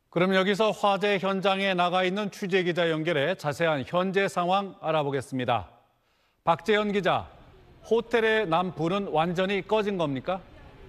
그럼 여기서 화재 현장에 나가 있는 취재기자 연결해 자세한 현재 상황 알아보겠습니다. 박재현 기자, 호텔의 난 불은 완전히 꺼진 겁니까?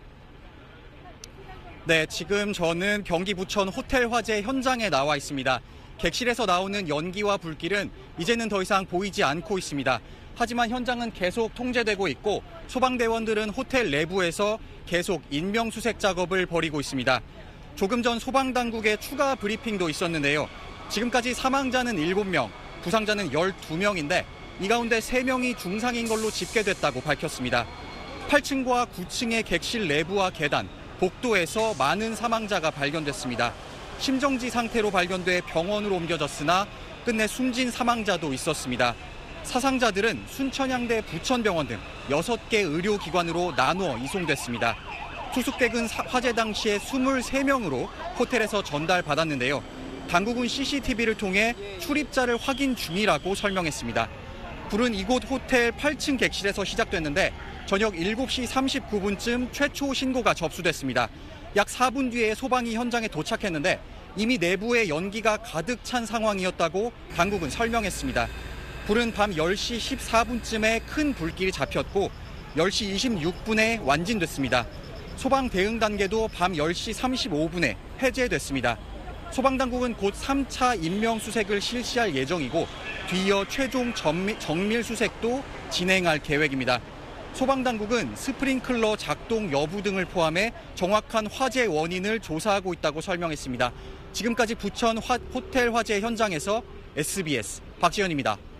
네, 지금 저는 경기 부천 호텔 화재 현장에 나와 있습니다. 객실에서 나오는 연기와 불길은 이제는 더 이상 보이지 않고 있습니다. 하지만 현장은 계속 통제되고 있고 소방대원들은 호텔 내부에서 계속 인명수색 작업을 벌이고 있습니다. 조금 전 소방당국의 추가 브리핑도 있었는데요. 지금까지 사망자는 7명, 부상자는 12명인데 이 가운데 3명이 중상인 걸로 집계됐다고 밝혔습니다. 8층과 9층의 객실 내부와 계단, 복도에서 많은 사망자가 발견됐습니다. 심정지 상태로 발견돼 병원으로 옮겨졌으나 끝내 숨진 사망자도 있었습니다. 사상자들은 순천향대 부천병원 등 6개 의료기관으로 나누어 이송됐습니다. 투숙객은 화재 당시에 23명으로 호텔에서 전달받았는데요. 당국은 CCTV를 통해 출입자를 확인 중이라고 설명했습니다. 불은 이곳 호텔 8층 객실에서 시작됐는데 저녁 7시 39분쯤 최초 신고가 접수됐습니다. 약 4분 뒤에 소방이 현장에 도착했는데 이미 내부에 연기가 가득 찬 상황이었다고 당국은 설명했습니다. 불은 밤 10시 14분쯤에 큰 불길이 잡혔고 10시 26분에 완진됐습니다. 소방 대응 단계도 밤 10시 35분에 해제됐습니다. 소방당국은 곧 3차 인명수색을 실시할 예정이고 뒤이어 최종 정밀 수색도 진행할 계획입니다. 소방당국은 스프링클러 작동 여부 등을 포함해 정확한 화재 원인을 조사하고 있다고 설명했습니다. 지금까지 부천 호텔 화재 현장에서 SBS 박지현입니다.